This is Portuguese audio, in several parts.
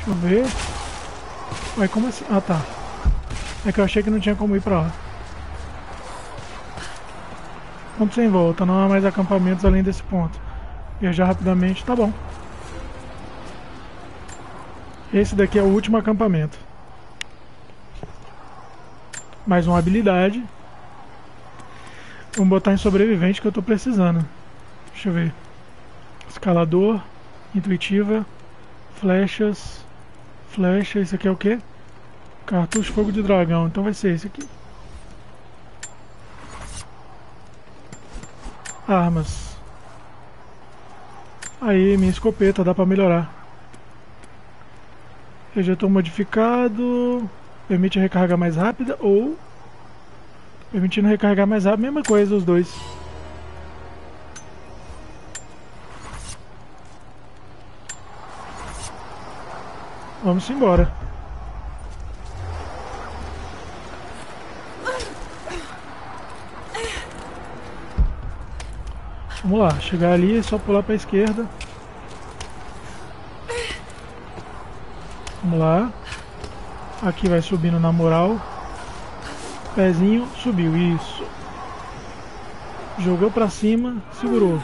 Deixa eu ver. Ué, como assim? Ah, tá. É que eu achei que não tinha como ir pra lá. Ponto sem volta, não há mais acampamentos além desse ponto. Viajar rapidamente, tá bom. Esse daqui é o último acampamento. Mais uma habilidade. Vamos botar em sobrevivente que eu tô precisando. Deixa eu ver. Escalador, intuitiva, flechas. Flecha, esse aqui é o quê? Cartucho fogo de dragão, então vai ser esse aqui. Armas. Aí, minha escopeta, dá pra melhorar. Ejetor modificado. Permite recarga mais rápida ou... Permitindo recarregar mais rápido, mesma coisa os dois. Vamos embora. Vamos lá, chegar ali é só pular para a esquerda. Vamos lá. Aqui vai subindo na moral. Pezinho, subiu, isso. Jogou para cima, segurou.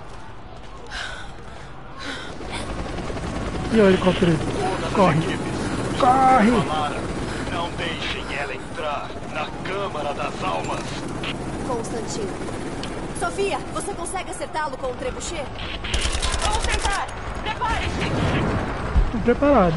E olha o helicóptero aí. Corre. Corre! Não deixem ela entrar na Câmara das Almas. Constantino. Sofia, você consegue acertá-lo com o trebuchet? Vamos tentar! Prepare-se! Tô preparado.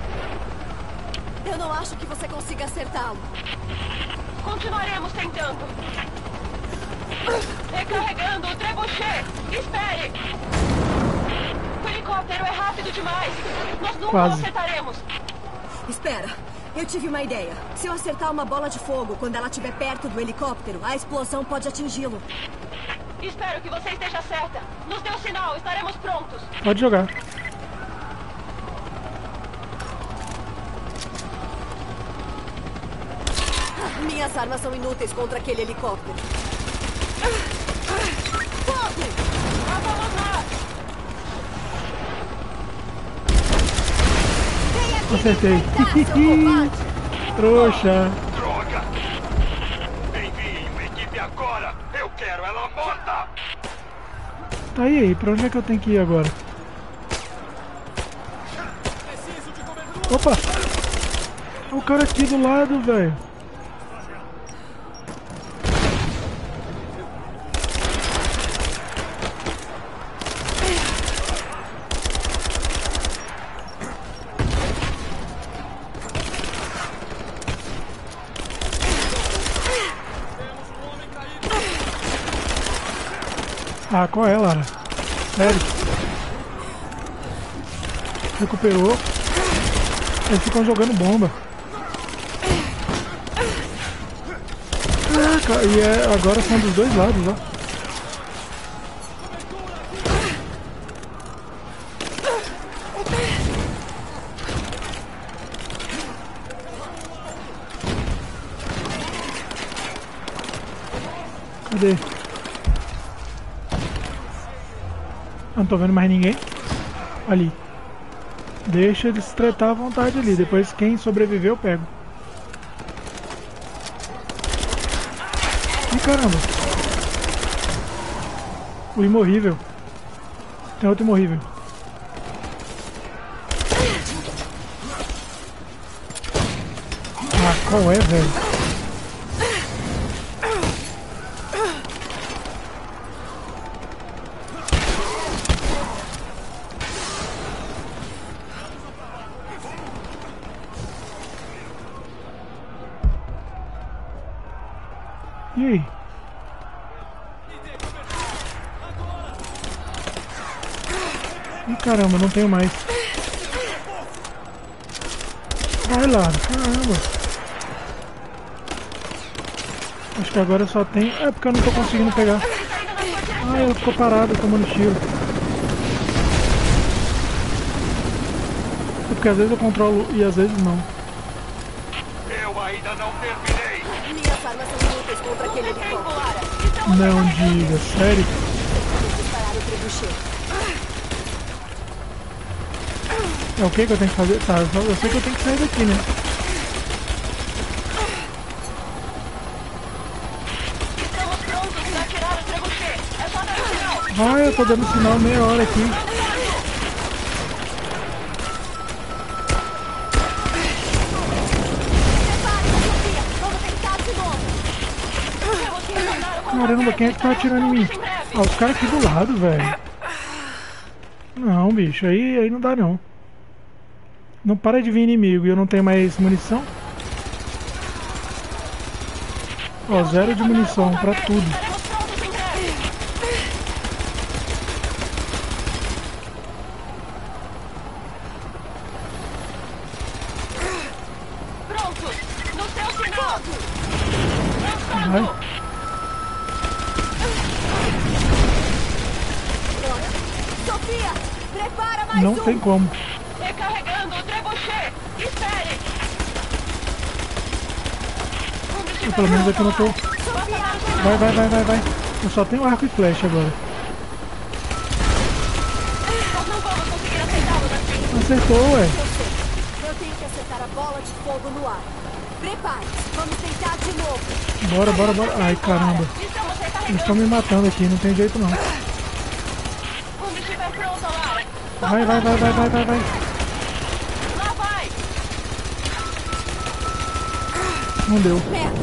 Eu não acho que você consiga acertá-lo. Continuaremos tentando. Recarregando o trebuchet! Espere! O helicóptero é rápido demais! Nós nunca Quase. o acertaremos! Espera, eu tive uma ideia. Se eu acertar uma bola de fogo quando ela estiver perto do helicóptero, a explosão pode atingi-lo. Espero que você esteja certa. Nos dê um sinal, estaremos prontos. Pode jogar. Minhas armas são inúteis contra aquele helicóptero. Fogo! Lá vamos nós! Vem aqui Acertei. me enfrentar, seu covarde! Trouxa. Droga! Enviem uma equipe agora! Eu quero ela morta! Tá aí, pra onde é que eu tenho que ir agora? Opa! O cara aqui do lado, velho. Ah, qual é, Lara? Sério? Recuperou. Eles ficam jogando bomba. Caraca, e agora são dos dois lados, ó. Cadê? Não tô vendo mais ninguém. Ali. Deixa eles tretar à vontade ali. Depois quem sobreviver eu pego. Ih, caramba. O imorrível. Tem outro imorrível. Ah, qual é, velho? E aí? Ih, caramba, não tenho mais. Vai lá, caramba. Acho que agora só tem... É porque eu não tô conseguindo pegar. Ah, ela ficou parada tomando tiro. É porque às vezes eu controlo e às vezes não. Eu ainda não terminei! Minhas armas são inúteis contra aquele helicóptero. Não diga, sério? Preciso disparar o trebuchet. É o que eu tenho que fazer? Tá, eu sei que eu tenho que sair daqui, né? Estamos prontos para atirar o trebuchet. É só dar o sinal. Vai, eu tô dando sinal meia hora aqui. Vamos tentar de novo. Temos que retornar o Caramba, quem é que tá atirando em mim? Ah, os caras aqui do lado, velho. Não, bicho, aí não dá não. Não para de vir inimigo e eu não tenho mais munição. Ó, 0 de munição pra tudo. Estaremos prontos em breve. Prontos. No seu sinal. Vai. Sofia, prepara mais Não um. tem como. Recarregando o trebuchet. Espere. Eu, pelo menos aqui eu não tô. Sofia, Vai. Eu só tenho arco e flecha agora. Nós não vamos conseguir aceitá-los assim. Acertou, ué. eu sei. Eu tenho que acertar a bola de fogo no ar. Prepare-se, vamos tentar de novo. Bora. Ai, caramba. Estamos Eles recarregando. estão me matando aqui, não tem jeito não. Quando estiver pronto, Lara. Vai. Lá vai. Não deu. Merda.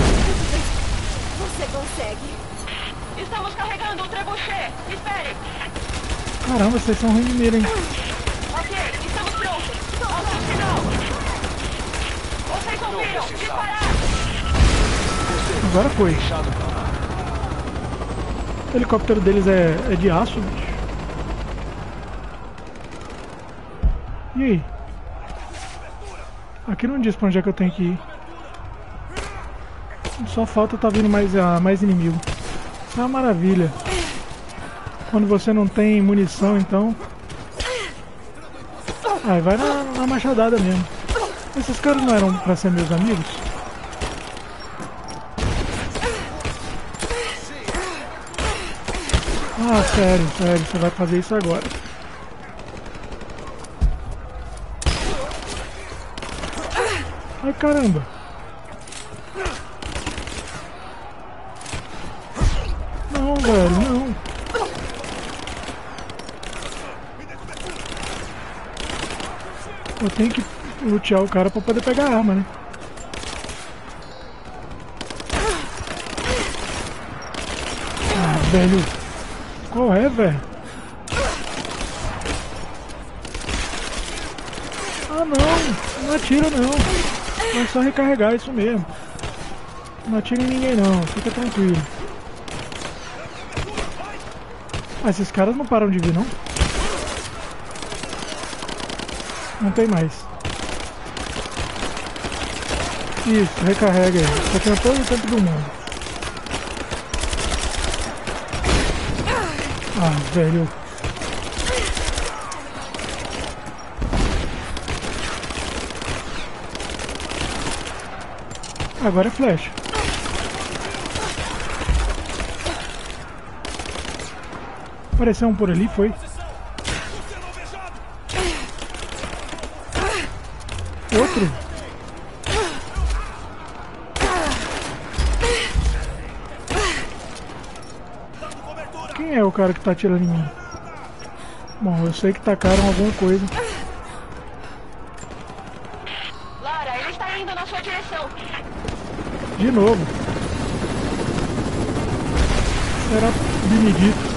Você consegue. Estamos carregando o trebuchet. Espere. Caramba, vocês são ruins de mira, hein? Ok, estamos prontos. Ao seu sinal. Vocês ouviram? Disparar. Agora foi. O helicóptero deles é de aço, bicho. E aí? Aqui não diz pra onde é que eu tenho que ir. Só falta tá vindo mais inimigo. Isso é uma maravilha. Quando você não tem munição, então... Ai, vai na machadada mesmo. Esses caras não eram pra ser meus amigos? Ah, sério, você vai fazer isso agora. Ai, caramba. Não, velho, não. Eu tenho que lutear o cara pra poder pegar a arma, né? Ah, velho. Qual é, velho? Ah, não atira não. É só recarregar isso mesmo. Não atira em ninguém não, fica tranquilo. Ah, esses caras não param de vir não? Não tem mais. Isso, recarrega aí. Tá tendo todo o tempo do mundo. Ah, velho. Agora é flecha. Apareceu um por ali, foi? Outro? Quem é o cara que tá atirando em mim? Bom, eu sei que tacaram alguma coisa. Lara, ele está indo na sua direção. De novo. Era Benedito.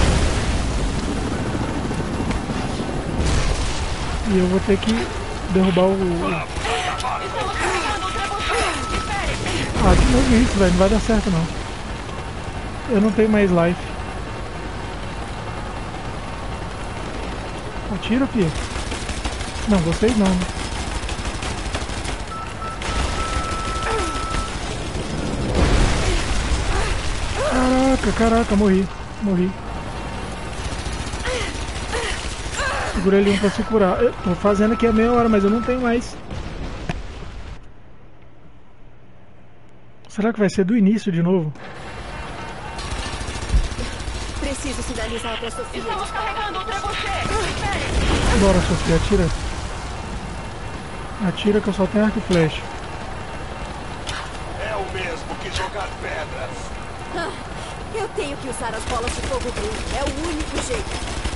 E eu vou ter que derrubar o... Estamos carregando o trebuchet. Espere. Ah, de novo isso, velho. Não vai dar certo, não. Eu não tenho mais life. Atira, filho. Não, vocês não. Caraca, morri. Segura ele um pra se curar. Eu tô fazendo aqui a meia hora, mas eu não tenho mais. Será que vai ser do início de novo? Preciso sinalizar pra Sofia. Estamos carregando o trebuchet. Espere. Bora, Sofia, atira. Atira que eu só tenho arco e flecha. É o mesmo que jogar pedras. Eu tenho que usar as bolas de fogo dele. É o único jeito.